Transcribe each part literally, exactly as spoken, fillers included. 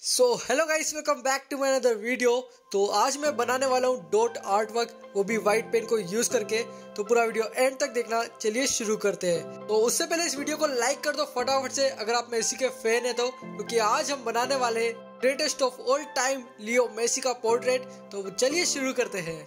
So hello guys, welcome back to my another video. तो आज मैं बनाने वाला हूँ डॉट आर्ट वर्क, वो भी वाइट पेन को यूज करके। तो पूरा वीडियो एंड तक देखना। चलिए शुरू करते हैं। तो उससे पहले इस वीडियो को लाइक कर दो फटाफट से अगर आप मेसी के फैन है तो, क्योंकि आज हम बनाने वाले हैं greatest of all time Leo Messi का पोर्ट्रेट। तो चलिए शुरू करते हैं।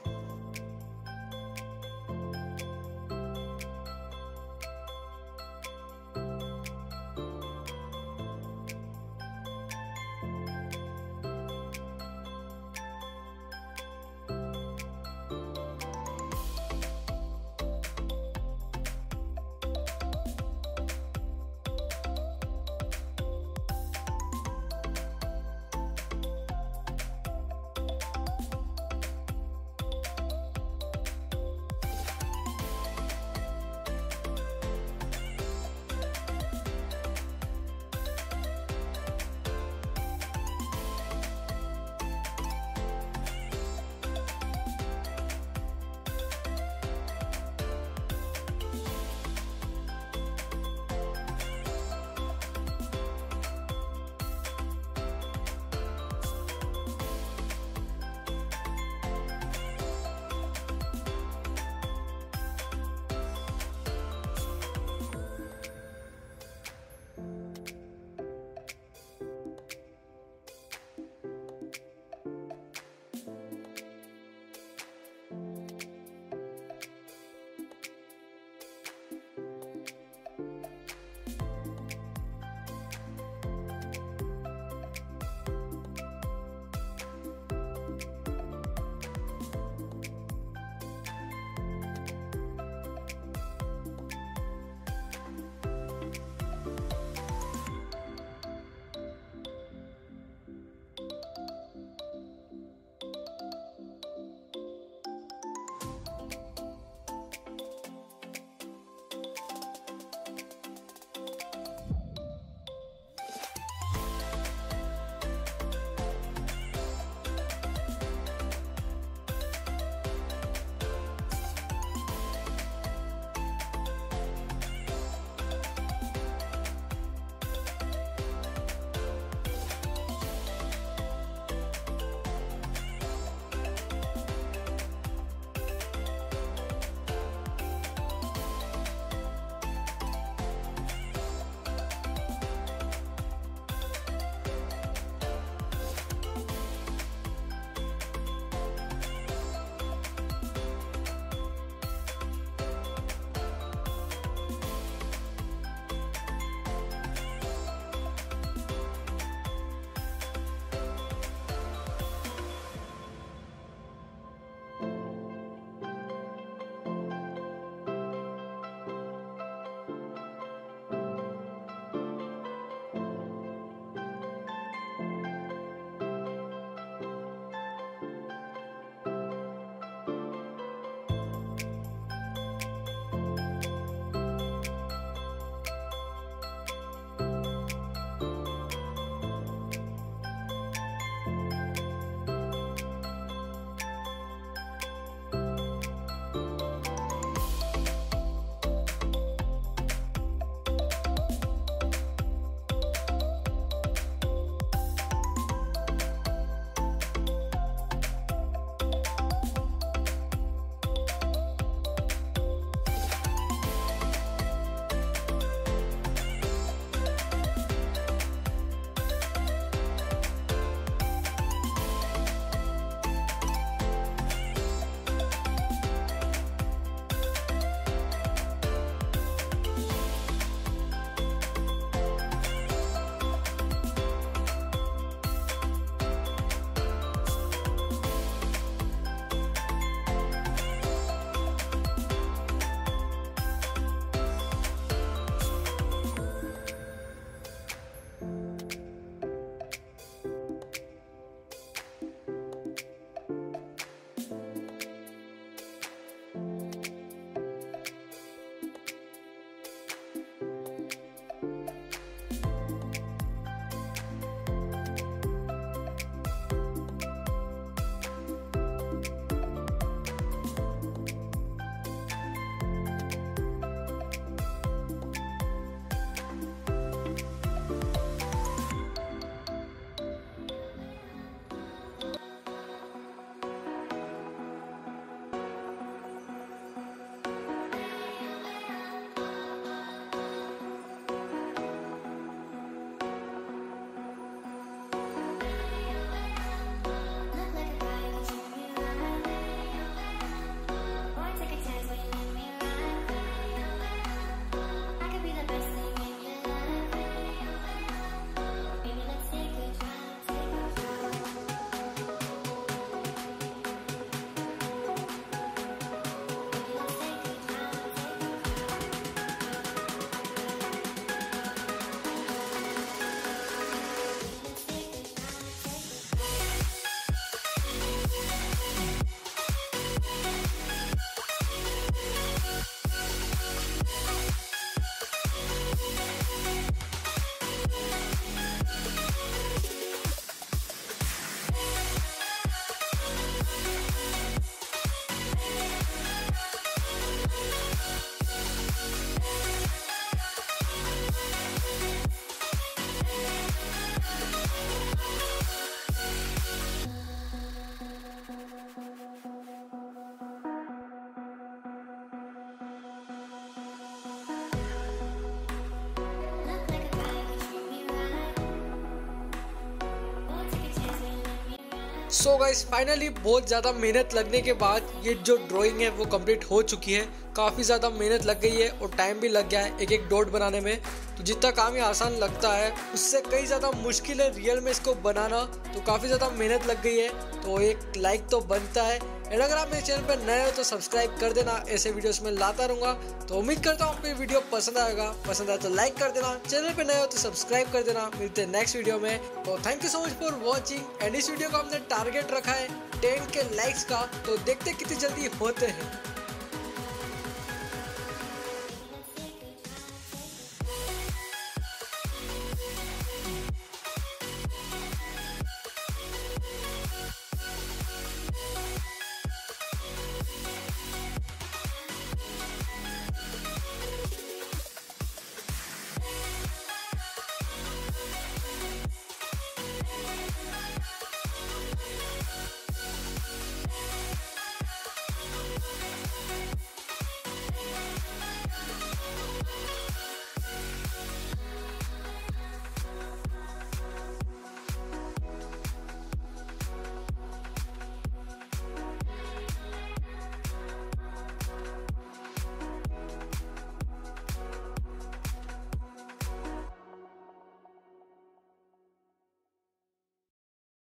सो गाइस फाइनली बहुत ज़्यादा मेहनत लगने के बाद ये जो ड्राइंग है वो कंप्लीट हो चुकी है। काफ़ी ज़्यादा मेहनत लग गई है और टाइम भी लग गया है एक एक डॉट बनाने में। तो जितना काम ये आसान लगता है उससे कई ज़्यादा मुश्किल है रियल में इसको बनाना। तो काफ़ी ज़्यादा मेहनत लग गई है, तो एक लाइक तो बनता है। एंड अगर आप मेरे चैनल पर नए हो तो सब्सक्राइब कर देना, ऐसे वीडियोस में लाता रहूँगा। तो उम्मीद करता हूँ आपको ये वीडियो पसंद आएगा। पसंद आए तो लाइक कर देना, चैनल पर नए हो तो सब्सक्राइब कर देना। मिलते हैं नेक्स्ट वीडियो में। तो thank you so much for watching. And इस वीडियो का हमने टारगेट रखा है टेन के लाइक्स का, तो देखते कितनी जल्दी होते हैं।